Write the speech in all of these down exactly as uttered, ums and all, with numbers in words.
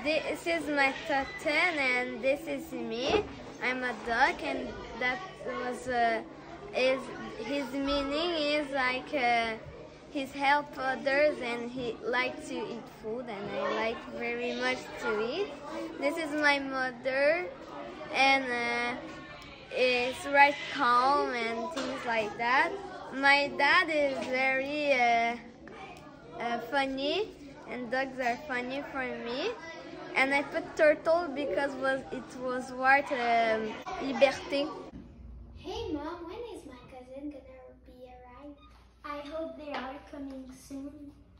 this is my totem and this is me. I'm a duck, and that was uh, is his meaning is like uh, he's help others and he likes to eat food, and I like very much to eat. This is my mother, and uh, it's right calm and things like that. My dad is very uh, uh, funny, and dogs are funny for me. And I put turtle because was it was word um, liberté. Hey Mom, when is my cousin gonna be arrived? I hope they are coming soon.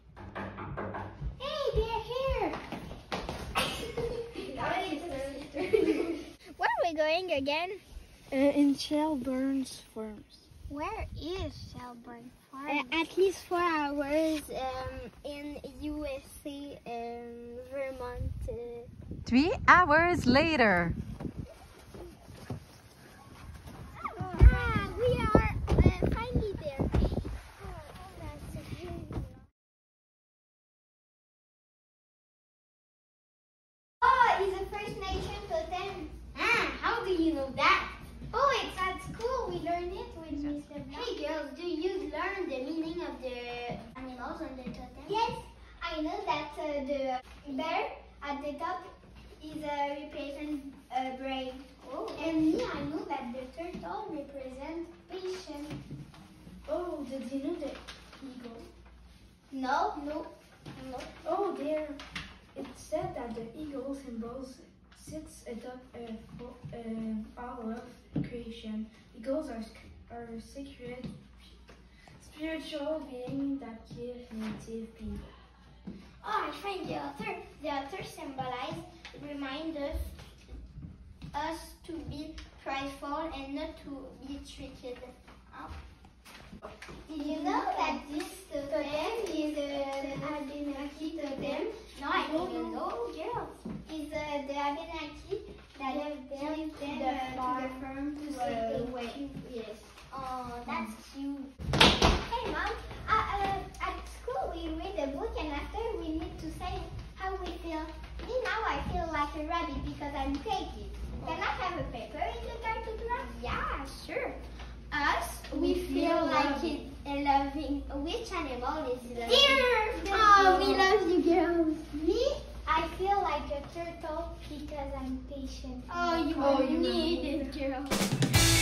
Hey, they're here! Where are we going again? Uh, in Shelburne's Farms. Where is Shelburne Farms? Uh, at least four hours um, in U S A, um, Vermont. Uh, Three hours later. Ah, we are uh, finally there. Oh, that's okay. Oh, it's a First Nation totem. Ah, how do you know that? Oh, it's at school. We learned it with Mister Blanc. Hey girls, do you learn the meaning of the animals on the totem? Yes, I know that uh, the bear at the top is uh, represent uh, brave. Oh. And me, I know that the turtle represents patience. Oh, did you know the eagle? No, no, no. Oh, there. It said that the eagle symbols sits atop a uh, all of creation. Eagles are are sacred, spiritual beings that give native people. Oh, I find the author. The author symbolizes, remind us, us to be prideful and not to be tricked. Oh. Did you know that this totem is uh, the Abenaki totem? No, I didn't know, girls. It's uh, the Abenaki that give them to the farm to stay away. Yes. Oh, that's cute. Hey, Mom. Uh, uh, at school we read a book, and after we need to say how we feel. Me now I feel like a rabbit because I'm crazy. Can I have a paper in the cartograph? Yeah, sure. Us, we feel like it, uh, loving. Which animal is loving? Deer! Oh, we love you girls. Me, I feel like a turtle because I'm patient. Oh, you oh, you need it, girl.